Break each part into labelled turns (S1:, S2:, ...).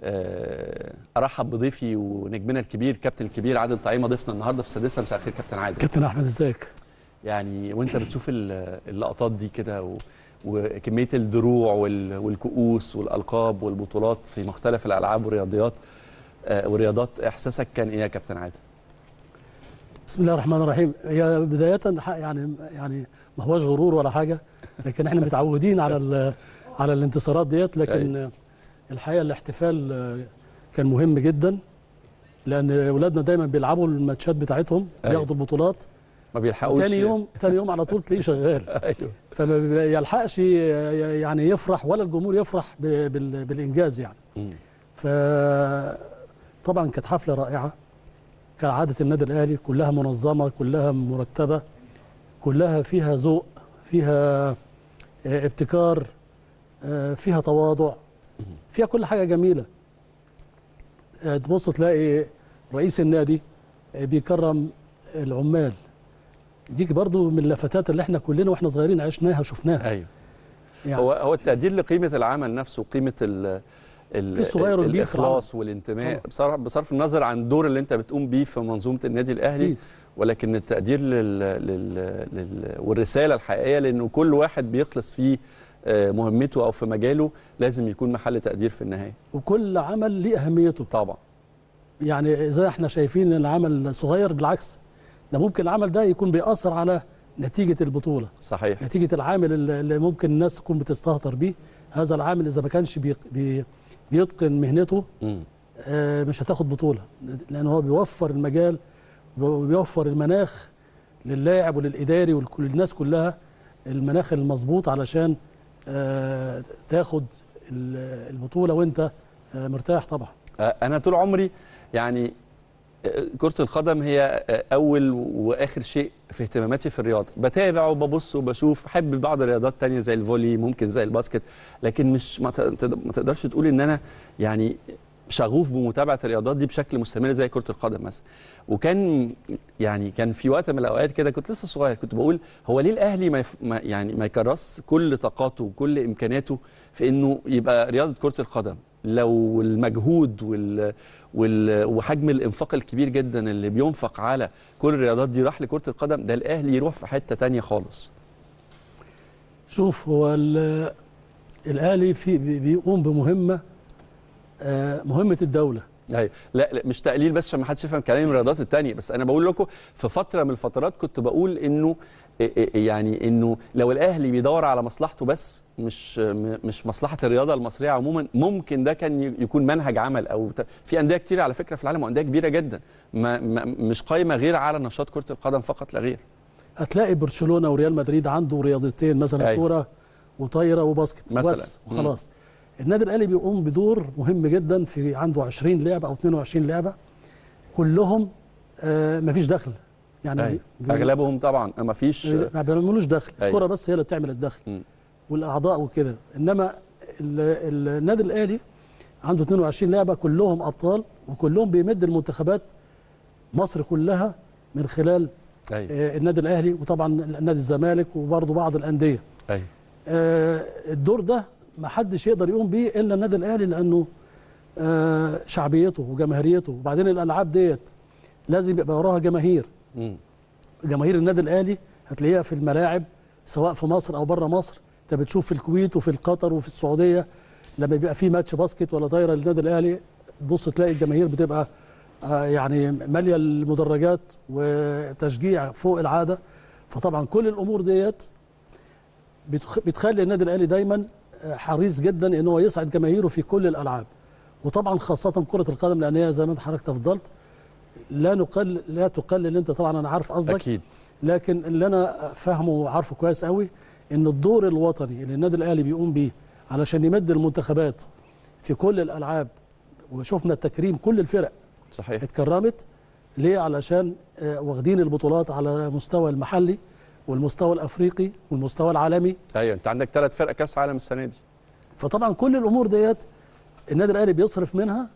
S1: ارحب بضيفي ونجمنا الكبير كابتن الكبير عادل طعيمه ضيفنا النهارده في السادسه. مساء الخير كابتن عادل.
S2: كابتن احمد ازيك؟
S1: يعني وانت بتشوف اللقطات دي كده وكميه الدروع والكؤوس والالقاب والبطولات في مختلف الالعاب والرياضات احساسك كان ايه يا كابتن عادل؟
S2: بسم الله الرحمن الرحيم. هي بدايه يعني ما هوش غرور ولا حاجه، لكن احنا متعودين على الانتصارات ديت، لكن الحقيقه الاحتفال كان مهم جدا، لان اولادنا دايما بيلعبوا الماتشات بتاعتهم بياخدوا البطولات
S1: ما بيلحقوش.
S2: تاني يوم على طول تلاقيه شغال.
S1: ايوه.
S2: فما بيلحقش يعني يفرح ولا الجمهور يفرح بالانجاز يعني. فطبعا كانت حفله رائعه كعاده النادي الاهلي، كلها منظمه، كلها مرتبه، كلها فيها ذوق، فيها ابتكار، فيها تواضع، فيها كل حاجه جميله. تبص تلاقي رئيس النادي بيكرم العمال، دي برضو من اللفتات اللي احنا كلنا واحنا صغيرين عشناها وشفناها.
S1: ايوه يعني هو التقدير لقيمه العمل نفسه وقيمه
S2: الصغير
S1: الاخلاص والانتماء، بصرف النظر عن الدور اللي انت بتقوم بيه في منظومه النادي الاهلي أكيد. ولكن التقدير والرساله الحقيقيه، لانه كل واحد بيخلص فيه مهمته او في مجاله لازم يكون محل تقدير في النهايه،
S2: وكل عمل ليه اهميته
S1: طبعا.
S2: يعني زي احنا شايفين ان العمل صغير، بالعكس ده ممكن العمل ده يكون بيأثر على نتيجه البطوله. صحيح. نتيجه العامل اللي ممكن الناس تكون بتستهتر بيه، هذا العامل اذا ما كانش بيتقن مهنته مش هتاخد بطوله، لان هو بيوفر المجال وبيوفر المناخ للاعب وللاداري وللناس كلها، المناخ المظبوط علشان تاخد البطوله وانت مرتاح. طبعا
S1: انا طول عمري يعني كرة القدم هي أول وآخر شيء في اهتماماتي في الرياضة، بتابع وببص وبشوف، أحب بعض الرياضات تانية زي الفولي، ممكن زي الباسكت، لكن مش ما تقدرش تقول إن أنا يعني شغوف بمتابعة الرياضات دي بشكل مستمر زي كرة القدم مثلا. وكان يعني كان في وقت من الأوقات كده كنت لسه صغير، كنت بقول هو ليه الأهلي ما يكرس كل طاقاته وكل إمكاناته في إنه يبقى رياضة كرة القدم، لو المجهود وحجم الانفاق الكبير جدا اللي بينفق على كل الرياضات دي راح لكرة القدم، ده الاهلي يروح في حتة تانية خالص.
S2: شوف، هو الاهلي بيقوم بمهمة مهمة الدولة.
S1: ايوه، لا مش تقليل بس عشان ما حدش يفهم كلامي من الرياضات التانية، بس انا بقول لكم في فترة من الفترات كنت بقول انه يعني انه لو الاهلي بيدور على مصلحته بس مش مصلحه الرياضه المصريه عموما، ممكن ده كان يكون منهج عمل. او في انديه كتير على فكره في العالم وانديه كبيره جدا مش قايمه غير على نشاط كره القدم فقط لا غير.
S2: هتلاقي برشلونه وريال مدريد عنده رياضتين مثلا، كوره وطايره وباسكت مثلا بس وخلاص. النادي الاهلي بيقوم بدور مهم جدا، في عنده 20 لعبه او 22 لعبه كلهم مفيش دخل يعني.
S1: اغلبهم طبعا ما فيش،
S2: ما بيعملوش دخل. الكوره بس هي اللي بتعمل الدخل والاعضاء وكده. انما النادي الاهلي عنده 22 لعبه كلهم ابطال، وكلهم بيمد المنتخبات مصر كلها من خلال النادي الاهلي، وطبعا نادي الزمالك وبرضه بعض الانديه. الدور ده ما حدش يقدر يقوم بيه الا النادي الاهلي، لانه شعبيته وجماهيريته، وبعدين الالعاب ديت لازم يبقى وراها جماهير. جماهير النادي الاهلي هتلاقيها في الملاعب سواء في مصر او بره مصر. انت بتشوف في الكويت وفي قطر وفي السعوديه لما بيبقى في ماتش باسكت ولا طايره للنادي الاهلي، تبص تلاقي الجماهير بتبقى يعني ماليه المدرجات وتشجيع فوق العاده. فطبعا كل الامور ديت بتخلي النادي الاهلي دايما حريص جدا ان هو يسعد جماهيره في كل الالعاب، وطبعا خاصه كره القدم، لان هي زي ما حضرتك تفضلت لا تقلل انت طبعا، انا عارف قصدك
S1: اكيد،
S2: لكن اللي انا فاهمه وعارفه كويس قوي ان الدور الوطني اللي النادي الاهلي بيقوم بيه علشان يمد المنتخبات في كل الالعاب، وشفنا التكريم، كل الفرق
S1: صحيح
S2: اتكرمت ليه؟ علشان واخدين البطولات على مستوى المحلي والمستوى الافريقي والمستوى العالمي.
S1: ايوه، انت عندك 3 فرق كاس عالم السنه دي.
S2: فطبعا كل الامور ديت النادي الاهلي بيصرف منها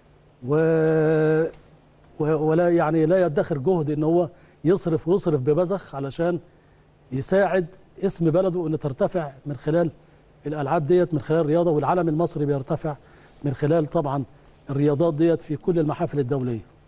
S2: ولا يعني لا يدخر جهد ان هو يصرف ببذخ علشان يساعد اسم بلده ان ترتفع من خلال الالعاب ديت، من خلال الرياضه، والعلم المصري بيرتفع من خلال طبعا الرياضات ديت في كل المحافل الدوليه.